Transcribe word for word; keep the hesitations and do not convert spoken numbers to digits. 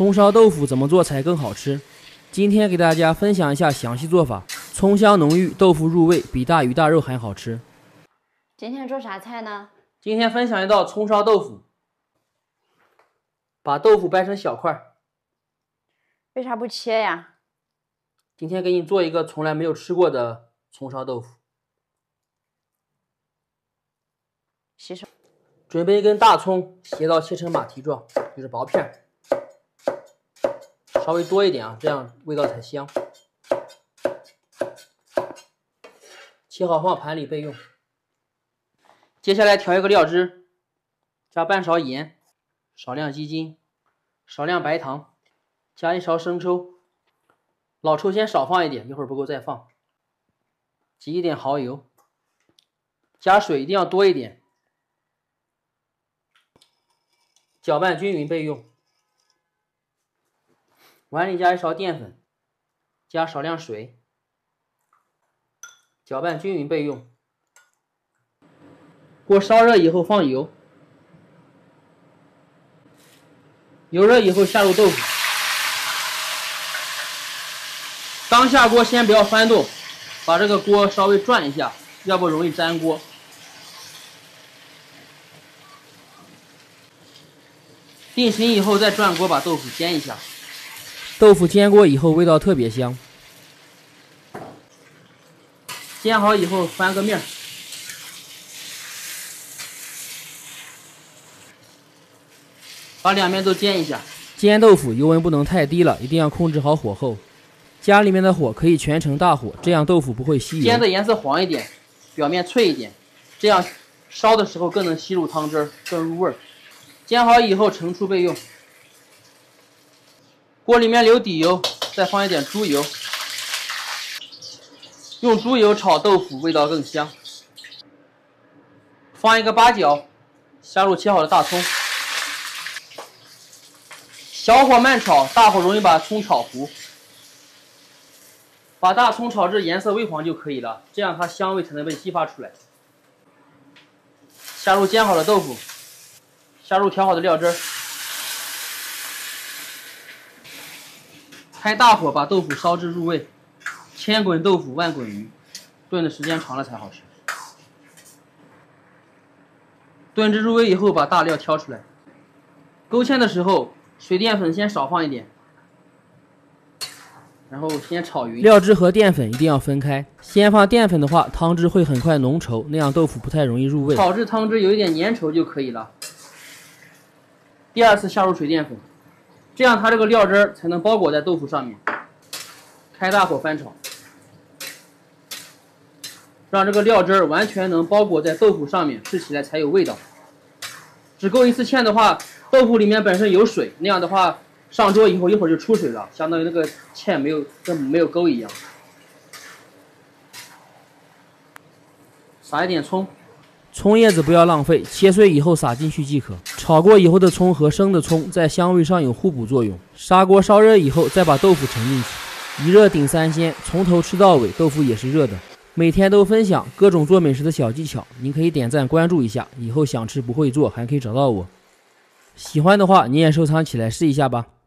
葱烧豆腐怎么做才更好吃？今天给大家分享一下详细做法。葱香浓郁，豆腐入味，比大鱼大肉还好吃。 今天做啥菜呢？ 今天分享一道葱烧豆腐。把豆腐掰成小块。 为啥不切呀？ 今天给你做一个从来没有吃过的葱烧豆腐。 洗手。 准备一根大葱，斜刀切成马蹄状，就是薄片，稍微多一点啊，这样味道才香。切好放盘里备用。接下来调一个料汁，加半勺盐，少量鸡精，少量白糖，加一勺生抽。老抽先少放一点，一会儿不够再放。挤一点蚝油，加水一定要多一点。搅拌均匀备用。碗里加一勺淀粉，加少量水，搅拌均匀备用。锅烧热以后放油，油热以后下入豆腐。刚下锅先不要翻动，把这个锅稍微转一下，要不容易粘锅。定型以后再转锅把豆腐煎一下。豆腐煎过以后味道特别香。煎好以后翻个面，把两面都煎一下。煎豆腐油温不能太低了，一定要控制好火候。家里面的火可以全程大火，这样豆腐不会吸油。煎的颜色黄一点，表面脆一点，这样烧的时候更能吸入汤汁，更入味儿。煎好以后盛出备用。锅里面留底油，再放一点猪油，用猪油炒豆腐味道更香。放一个八角，下入切好的大葱，小火慢炒，大火容易把葱炒糊。把大葱炒至颜色微黄就可以了，这样它香味才能被激发出来。下入煎好的豆腐，下入调好的料汁，开大火把豆腐烧至入味。千滚豆腐万滚鱼，炖的时间长了才好吃。炖至入味以后，把大料挑出来。勾芡的时候，水淀粉先少放一点，然后先炒匀。料汁和淀粉一定要分开。先放淀粉的话，汤汁会很快浓稠，那样豆腐不太容易入味。炒至汤汁有一点粘稠就可以了。第二次下入水淀粉，这样它这个料汁才能包裹在豆腐上面。开大火翻炒，让这个料汁完全能包裹在豆腐上面，吃起来才有味道。只勾一次芡的话，豆腐里面本身有水，那样的话上桌以后一会儿就出水了，相当于那个芡没有跟没有勾一样。撒一点葱，葱叶子不要浪费，切碎以后撒进去即可。炒过以后的葱和生的葱在香味上有互补作用。砂锅烧热以后，再把豆腐盛进去。一热顶三鲜，从头吃到尾，豆腐也是热的。每天都分享各种做美食的小技巧，您可以点赞关注一下，以后想吃不会做还可以找到我。喜欢的话你也收藏起来试一下吧。